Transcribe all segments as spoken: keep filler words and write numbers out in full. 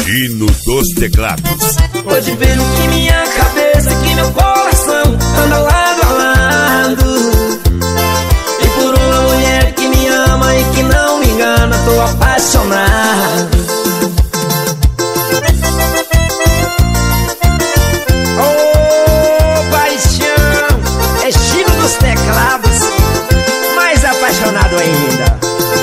Gino dos Teclados. Pode ver que minha cabeça, que meu coração anda lado a lado. E por uma mulher que me ama e que não me engana, tô apaixonado. Oh, paixão, é Gino dos Teclados, mais apaixonado ainda.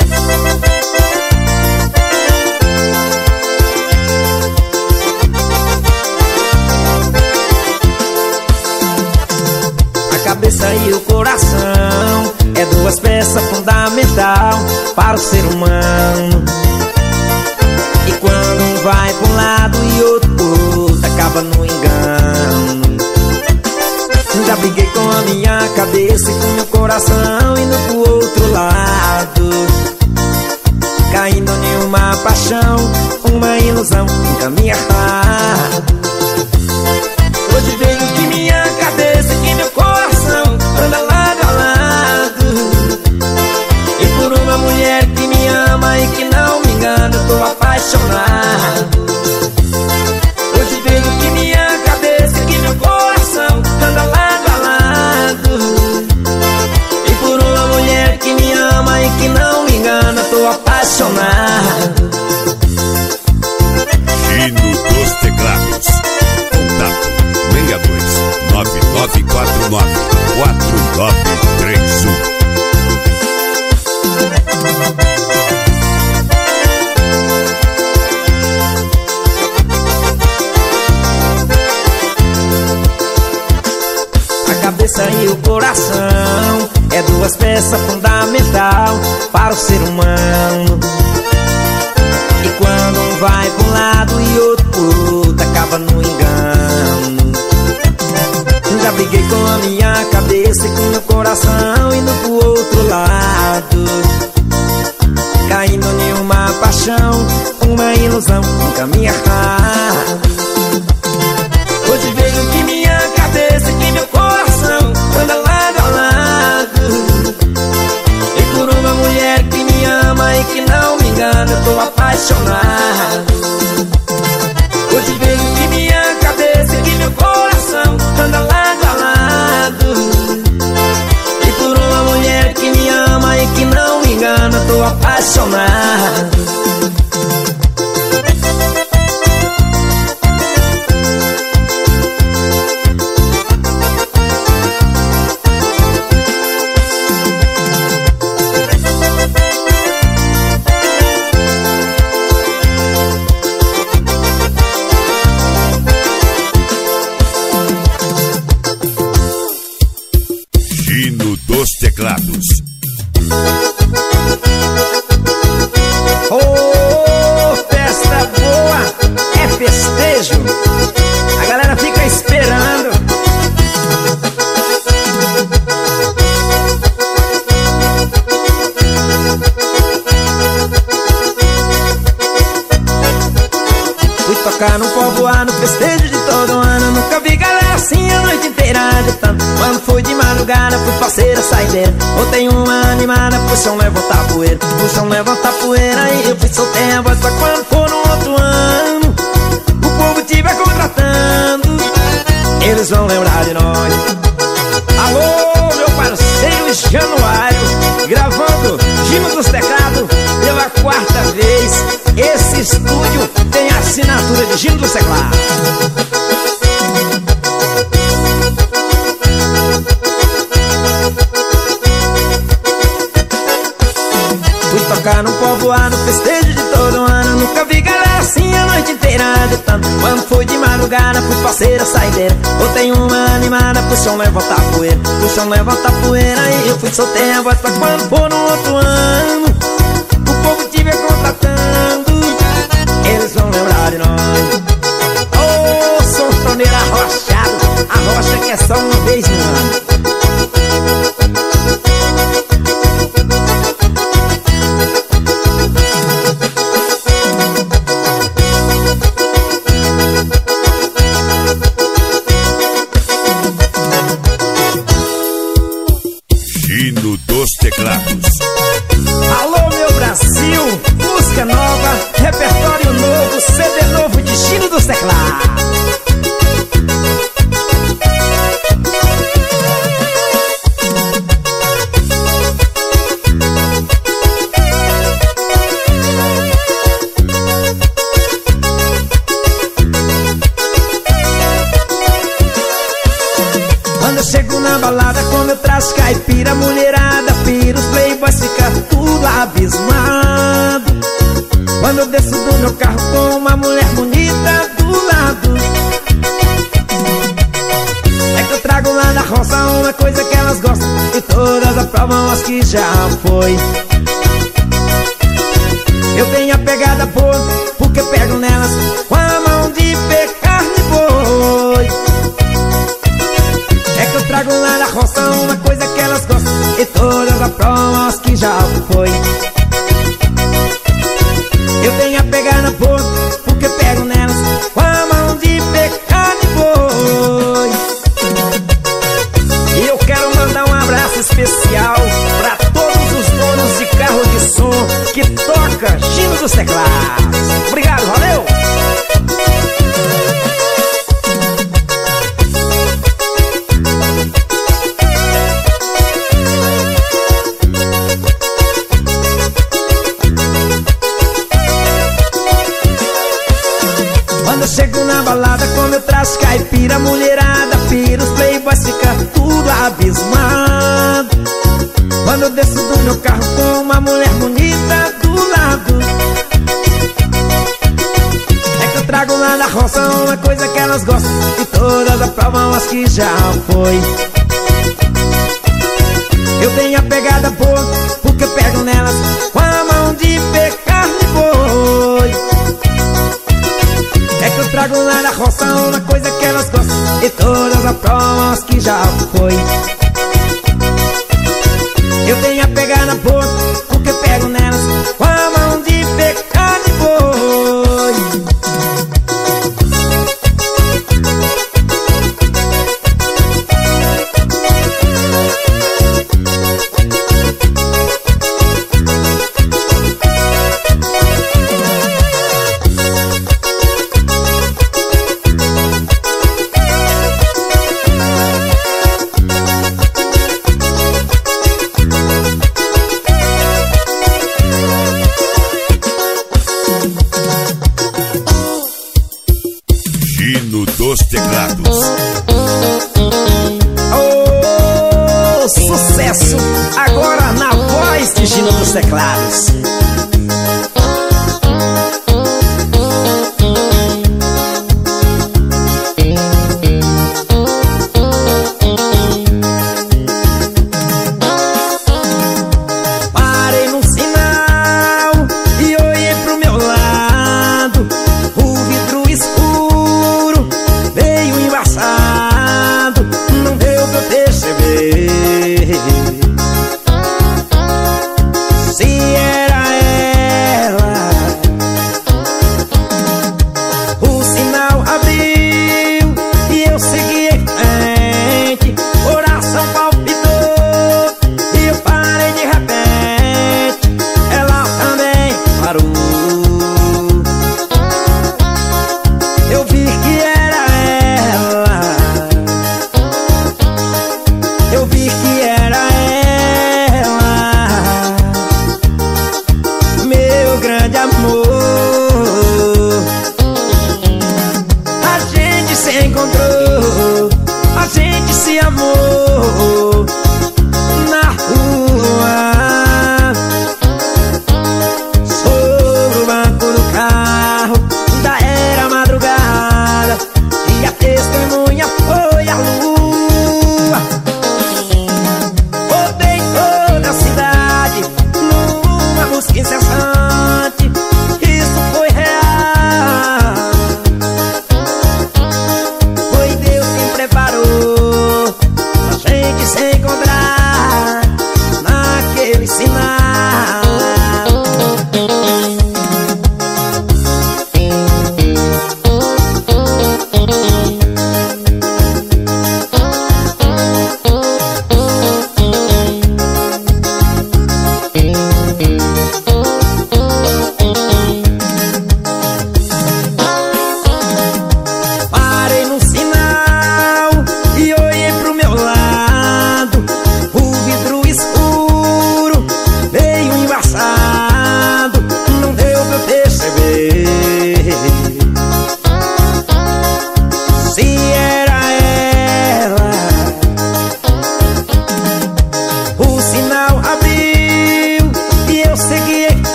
Cabeça e o coração é duas peças fundamental para o ser humano. E quando um vai pra um lado e outro pro outro, acaba no engano. Já briguei com a minha cabeça e com meu coração indo pro outro lado, caindo em uma paixão, uma ilusão, um caminho errado. Hoje vejo que minha cabeça, que meu coração anda lado a lado. E por uma mulher que me ama e que não me engana, eu tô apaixonado. Hoje vejo que minha cabeça, que meu coração anda lado a lado. E por uma mulher que me ama e que não me engana, eu tô apaixonado. Gino dos Teclados. Contato seis dois nove nove quatro nove quatro nove três um. A cabeça e o coração é duas peças fundamental para o ser humano. E quando um vai pra um lado e outro pro outro, acaba no engano. Já briguei com a minha cabeça e com meu coração indo pro outro lado, caindo em uma paixão, uma ilusão, um caminho errado. Hoje vejo que minha cabeça, que meu coração anda lado a lado. E por uma mulher que me ama e que não me engana, eu tô apaixonado. Hoje vejo que minha cabeça, que meu coração anda lado a lado. E por uma mulher que me ama e que não me engana, eu tô apaixonado. Gino dos Teclados. Oh, festa boa, é festejo. A galera fica esperando. Fui tocar no povoado, festejo de todo ano. Nunca vi galera assim a noite inteira agitando. Quando fui de madrugada, fui parceira saideira. Botei uma animada, pro chão levantar poeira, pro chão levantar poeira. E eu fui soltei a voz pra quando for no outro ano o povo tiver contratando, eles vão lembrar de nós. Alô, meu parceiro Januário, gravando Gino dos Teclados pela quarta vez. Esse estúdio tem a assinatura de Gino dos Teclados. Fui tocar no povoado, festejo de todo ano. Nunca vi galera assim a noite inteira agitando. Quando fui de madrugada, fui parceira saideira. Botei uma animada, pro chão levantar poeira, pro chão levantar poeira. E eu fui soltei a voz pra quando for no outro ano o povo tiver contratando, eles vão lembrar de nós. Ô, oh, sanfoneiro arrochado, arrocha que é só uma vez no ano. Gino dos Teclados. Alô, meu Brasil, música nova, repertório novo, C D novo na balada com meu traje caipira, mulherada pira, os playboys ficam tudo abismado. Quando eu desço do meu carro com uma mulher bonita do lado, é que eu trago lá na roça uma coisa que elas gostam e todas aprovam, as que já foi. Eu tenho a pegada boa, porque pego nelas com a mão de pecar de boi. É que eu trago lá na roça uma coisa que elas gostam e todas aprovam, as que já foi. Eu tenho a pegada boa, porque pego nelas com a mão de pecar de boi. E eu quero mandar um abraço especial pra todos os donos de carro de som que toca Gino dos Teclados. Obrigado, valeu! Quando eu chego na balada com meu traje caipira, mulherada pira, os playboys ficam tudo abismado. Quando eu desço do meu carro com uma mulher bonita do lado, é que eu trago lá na roça uma coisa que elas gostam e todas aprovam, as que já foi. Eu tenho a pegada boa, porque eu pego nelas com a mão de pecar de boi. É que eu trago lá na roça uma coisa que elas gostam e todas aprovam, as que já foi. Eu tenho a pegada boa, porque eu pego nelas com a mão de pecar de boi. Gino dos Teclados. Oh, sucesso! Agora na voz de Gino dos Teclados. Parei num sinal e olhei pro meu lado, o vidro escuro veio embaçado, não deu pra perceber se era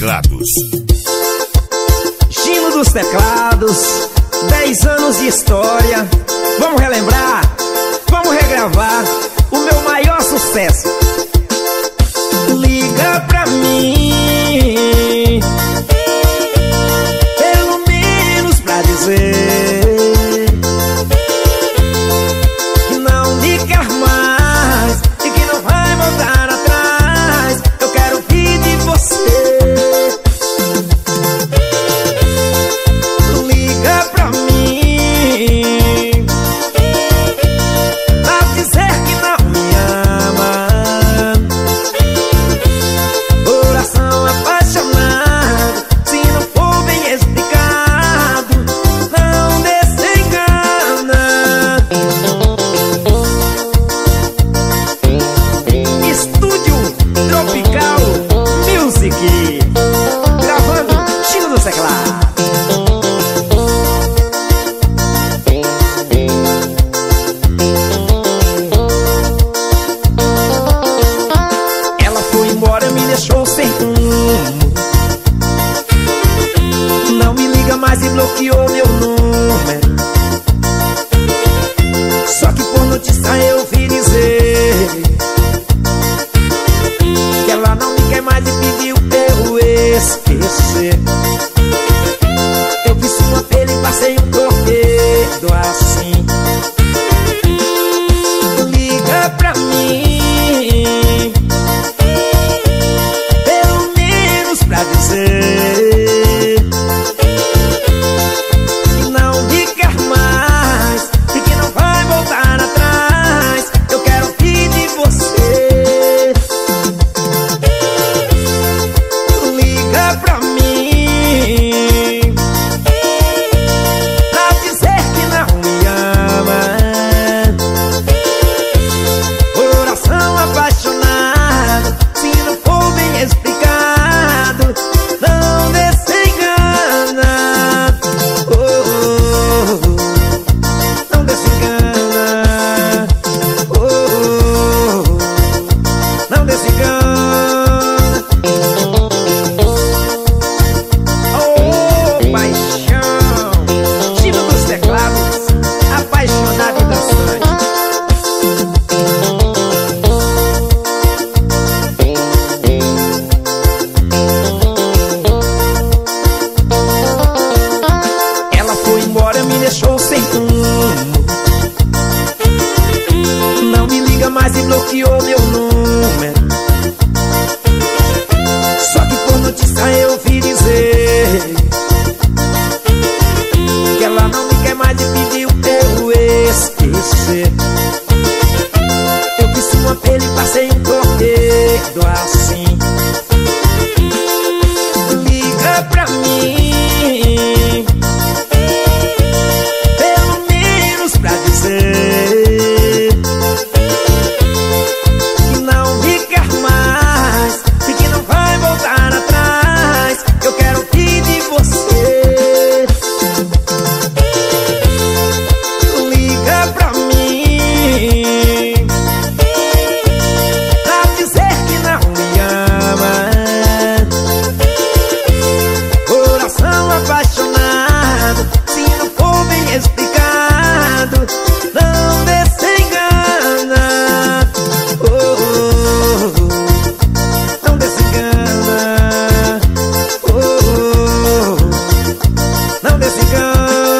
teclados. Gino dos teclados, dez anos de história. Vamos relembrar, vamos regravar o meu maior sucesso. Liga pra mim, pelo menos pra dizer que não me quer mais e que não vai voltar atrás. Eu quero ouvir de você. Liga pra mim pra dizer que não me ama. Coração apaixonado, se não for bem explicado, não desengana. Estúdio Tropical Music, gravando Gino dos teclados. Ela foi embora, me deixou sem rumo. Não me liga mais e bloqueou meu número. Só que por notícia eu ouvi dizer que ela não me quer mais e pediu pra eu esquecer. Eu fiz um apelo e passei um torpedo assim. Liga pra mim, pelo menos pra dizer que não me quer mais e que não vai voltar atrás. Eu quero ouvir de você. Liga pra mim pra dizer que não me ama. Coração apaixonado, se não for bem explicado, não desengana. Oh, oh, oh, não desengana. Oh, oh, oh, não desengana. Oh, paixão, Gino dos teclados, apaixonado e dançante. Ela foi embora, me deixou sem rumo. Não me liga mais e bloqueou meu número. Só que por notícia eu ouvi dizer que ela não me quer mais e pediu pra eu esquecer. Eu fiz um apelo e passei um torpedo assim. Liga pra mim, pelo menos pra dizer que não me quer mais e que não vai voltar atrás. Eu quero ouvir de você. Liga pra mim pra dizer que não me ama. Coração apaixonado, se não for bem explicado, não desengana. Oh, oh, oh, não desengana. Oh, oh, oh, não desengana.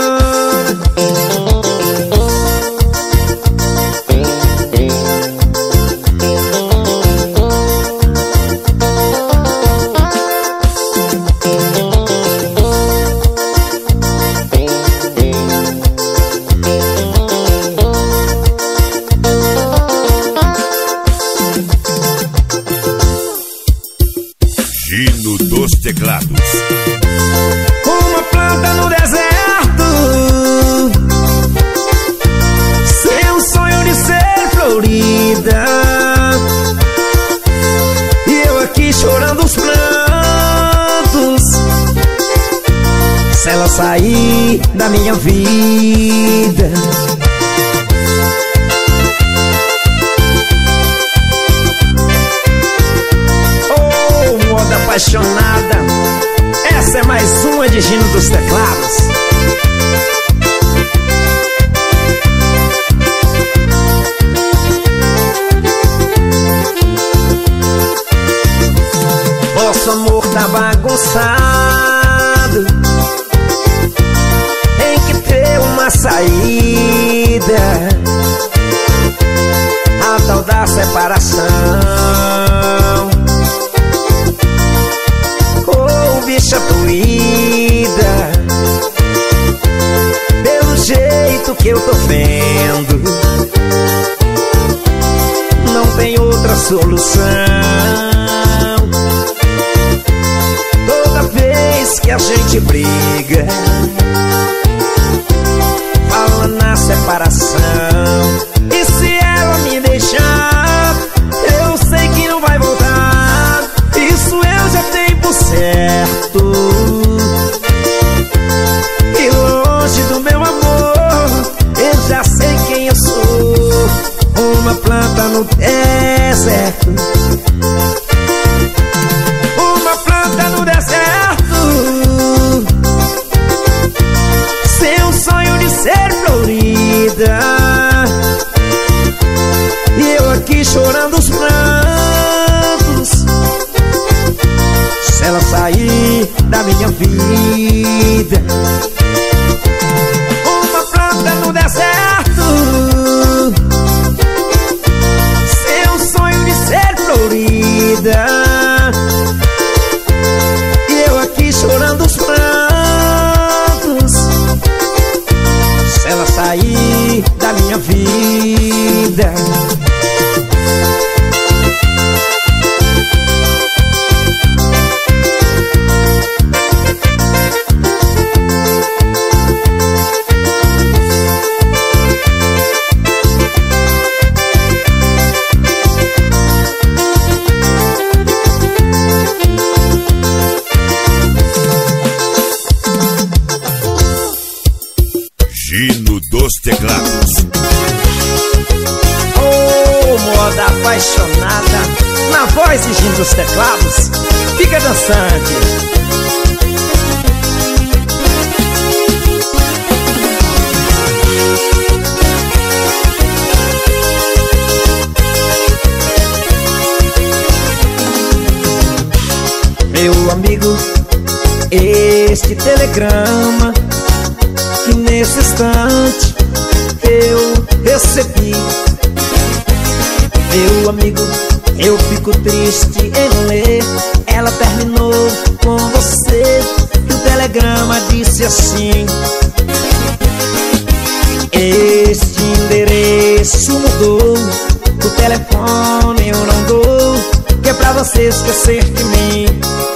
Gino dos teclados. Uma planta no deserto, seu sonho de ser florida, e eu aqui chorando os prantos. Se ela sair da minha vida, oh, moda apaixonada, mais uma de Gino dos Teclados. Nosso amor tá bagunçado, tem que ter uma saída. A tal da separação, oh, bicha doída, pelo jeito que eu tô vendo, não tem outra solução. Toda vez que a gente briga, fala na separação. E se ela me deixar, eu sei que não vai voltar. Isso eu já tenho por certo. E longe do meu amor, eu já sei quem eu sou. Uma planta no deserto, uma planta no deserto, sem o sonho de ser florida. E eu aqui chorando os prantos. Se ela sair da minha vida, uma planta no deserto, sem o sonho de ser florida. E eu aqui chorando os prantos. Se ela sair da minha vida, Gino dos Teclados. oh, moda apaixonada, na voz de Gino dos Teclados. Fica dançante. Meu amigo, este telegrama que nesse instante eu recebi. Meu amigo, eu fico triste em ler. Ela terminou com você e o telegrama disse assim: este endereço mudou, o telefone eu não dou, que é pra você esquecer de mim.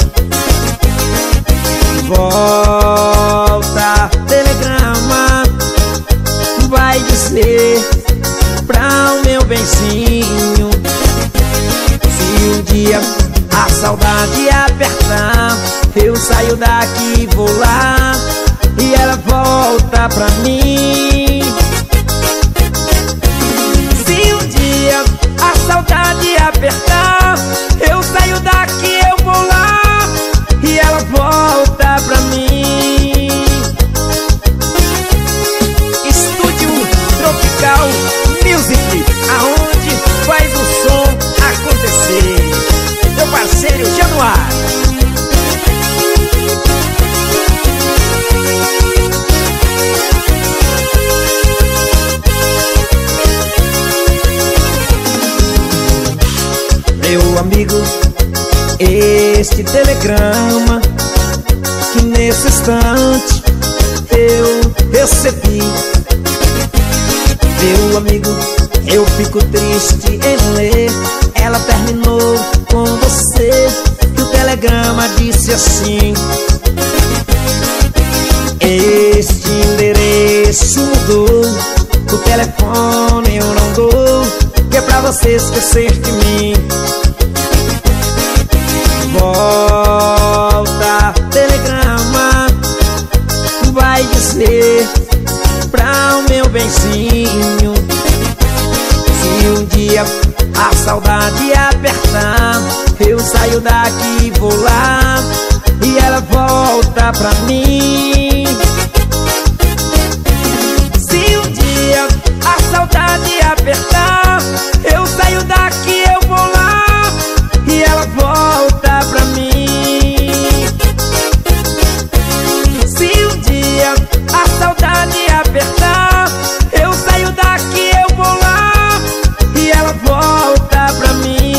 Volta, telegrama, vai dizer pra o meu benzinho, se um dia a saudade apertar, eu saio daqui e vou lá, e ela volta pra mim. Se um dia a saudade apertar, eu saio daqui, eu vou lá, e ela volta pra mim. Estúdio Tropical Music, aonde faz o som acontecer. Meu parceiro Januário. Meu amigo, este telegrama que nesse instante eu recebi. Meu amigo, eu fico triste em ler. Ela terminou com você e o telegrama disse assim: este endereço mudou, o telefone eu não dou, que é pra você esquecer de mim. Volta, telegrama, vai dizer pra o meu benzinho, se um dia a saudade apertar, eu saio daqui e vou lá, e ela volta volta pra mim. Se um dia a saudade apertar, eu saio daqui, eu vou lá e ela volta pra mim. Se um dia a saudade apertar, eu saio daqui, eu vou lá e ela volta pra mim.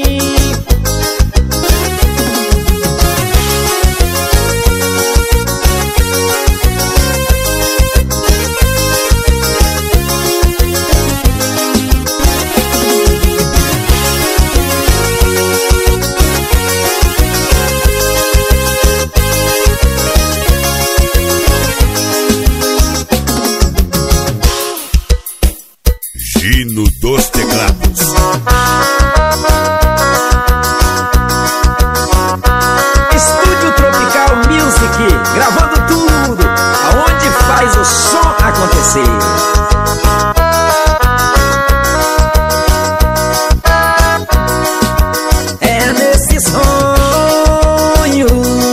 Gino dos Teclados. Estúdio Tropical Music, gravando tudo, aonde faz o som acontecer. É nesse sonho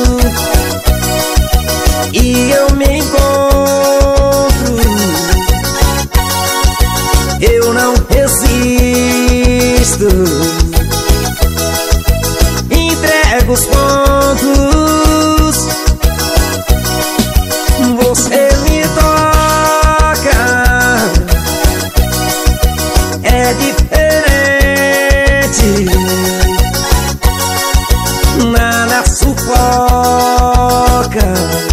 e eu me encontro, eu não resisto, entrego os pontos, você me toca, é diferente, nada sufoca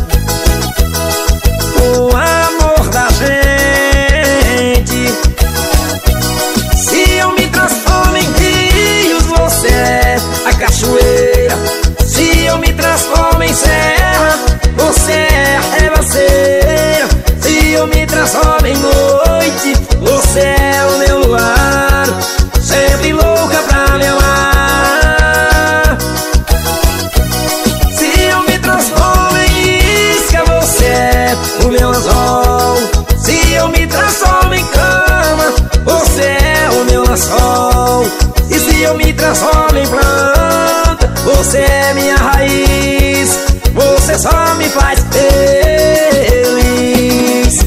o amor da gente. Se eu me transformo em rios, você é a cachoeira. Se eu me transformo em serra, você é a ribanceira. Se eu me transformo em noite, você é o meu luar, sempre louca pra me amar. Se eu me transformo em isca, você é o meu anzol. Se eu me transformo em cama, você é o meu lençol. E se eu me transformo em planta, você é minha raiz. Você só me faz feliz.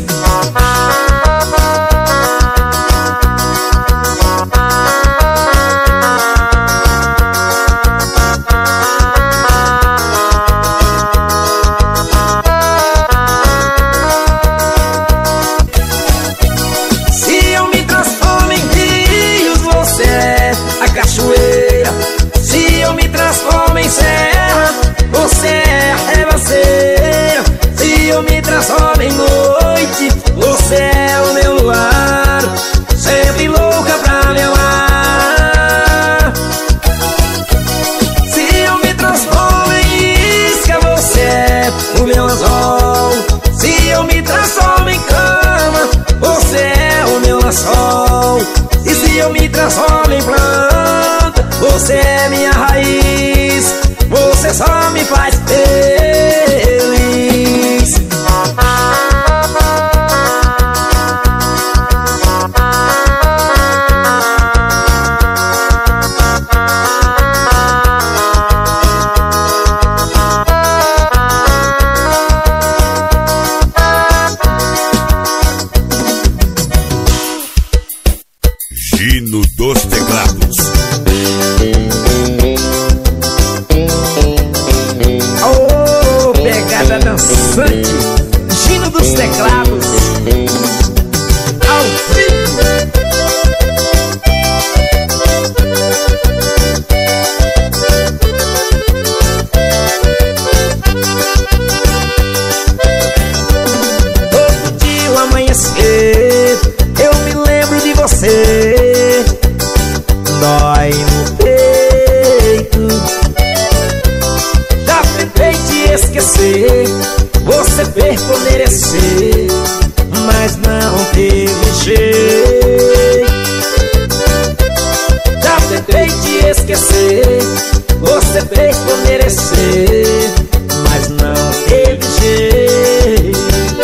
Se eu me transformo em rios, você é a cachoeira. Se eu me transformo em serra, você é a ribanceira. Se eu me transformo em noite, você é o meu luar, sempre louca pra me amar. Se eu me transformo em isca, você é o meu anzol. Se eu me transformo em cama, você é o meu lençol. E se eu me transformo em planta, você é minha raiz. Você só me faz feliz. Gino dos Teclados. Oh, pegada dançante, Gino dos Teclados, ao vivo. Todo dia ao amanhecer, eu me lembro de você, dói no peito. Já tentei te esquecer, você fez por merecer, mas não teve jeito. Já tentei te esquecer, você fez por merecer, mas não teve jeito.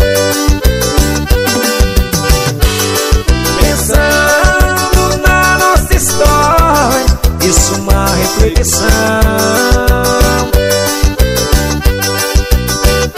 Pensando na nossa história, isso é uma reflexão.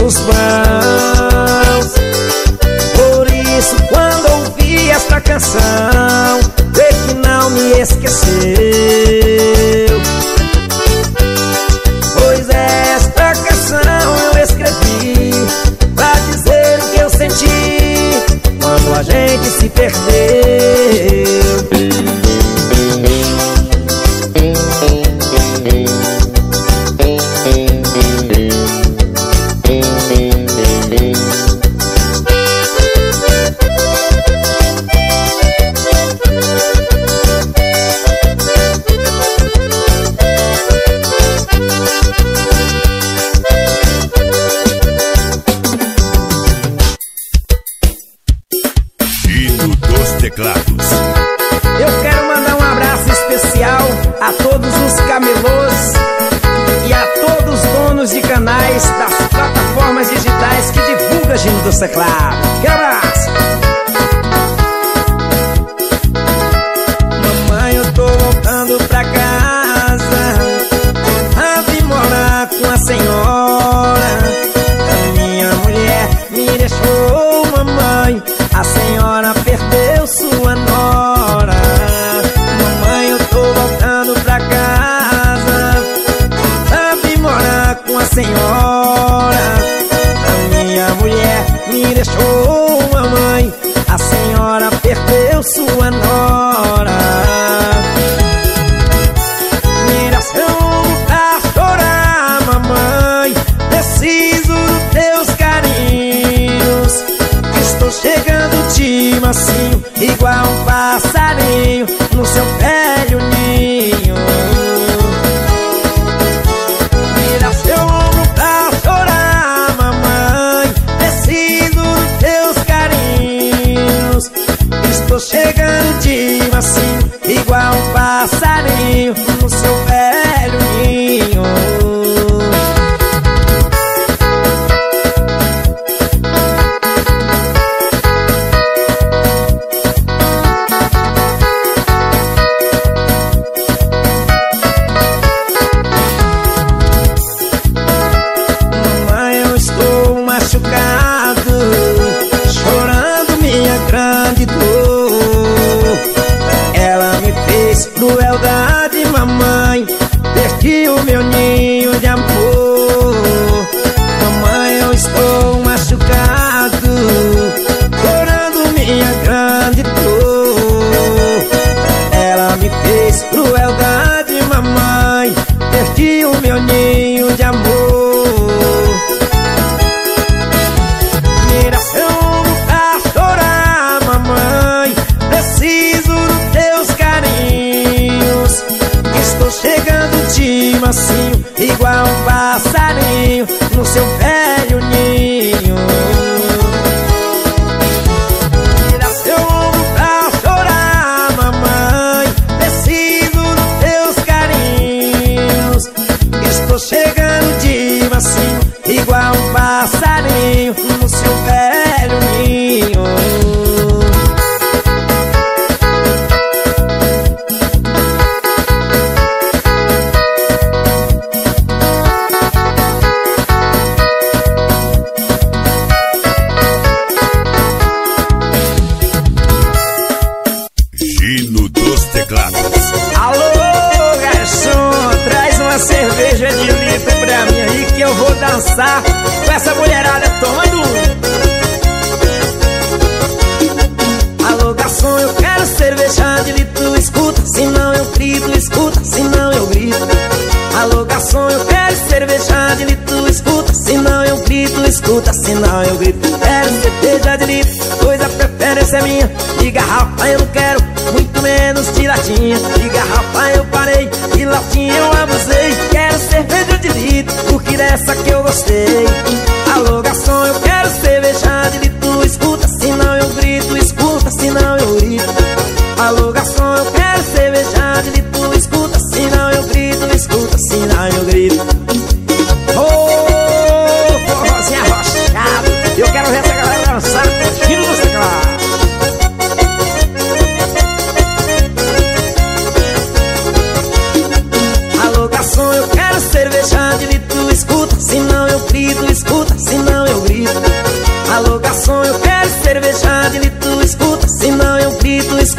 nos vãos. Por isso quando ouvi esta canção, vê que não me esqueceu. Pois esta canção eu escrevi pra dizer o que eu senti quando a gente se perdeu. Eu quero mandar um abraço especial a todos os camelôs e a todos os donos de canais das plataformas digitais que divulgam Gino dos Teclados. Que abraço! Mamãe, eu tô voltando pra casa, a vir morar com a senhora. A minha mulher me deixou, mamãe, a senhora perdeu sua nora. Mamãe, eu tô voltando pra casa, pra vir morar com a senhora. A minha mulher me deixou, mamãe, a senhora perdeu sua nora. Miração pra chorar, mamãe, preciso dos teus carinhos. Estou chegando de mansinho, igual um passarinho no seu velho ninho. Vira seu ombro pra chorar, mamãe, preciso dos teus carinhos. Estou chegando de mansinho, igual um passarinho no seu velho ninho. Chorando minha grande dor, ela me fez crueldade, mamãe, perdi o meu ninho de amor. Mamãe, eu estou machucado, chorando minha grande dor. Ela me fez crueldade, mamãe, perdi o meu ninho de amor. Preciso dos teus carinhos. Estou chegando de mansinho, igual um passarinho no seu velho ninho. Tira seu ombro pra chorar, mamãe, preciso dos teus carinhos. Estou chegando de mansinho, igual um passarinho no seu velho ninho. Cerveja de litro pra mim aí que eu vou dançar com essa mulherada tomando. Alô garçom, eu quero cerveja de litro, escuta, senão eu grito, escuta, senão eu grito. Alô garçom, eu quero cerveja de litro, escuta, senão eu grito, escuta, senão eu grito. Quero cerveja de litro, pois a preferência é minha. De garrafa eu não quero, muito menos de latinha. De garrafa eu parei, de latinha eu abusei. Quero cerveja de litro, porque dessa que eu gostei. Alô garçom, eu quero cerveja de litro, escuta, senão eu grito, escuta, senão eu grito. Alô garçom, eu quero cerveja de litro, escuta, senão eu grito, escuta, senão eu grito. Oh, forrozinho arrochado, eu quero ver essa galera dançar com o Gino dos Teclados. Alô garçom, eu quero cerveja de litro, escuta, senão eu grito, escuta.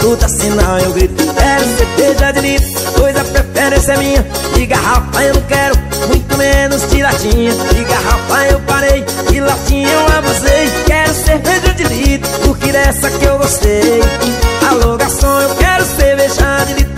escuta, senão eu grito. Quero cerveja de litro, pois a preferência é minha. De garrafa eu não quero, muito menos de latinha. De garrafa eu parei, de latinha eu abusei. Quero cerveja de litro, porque dessa que eu gostei. Alô garçom, eu quero cerveja de litro.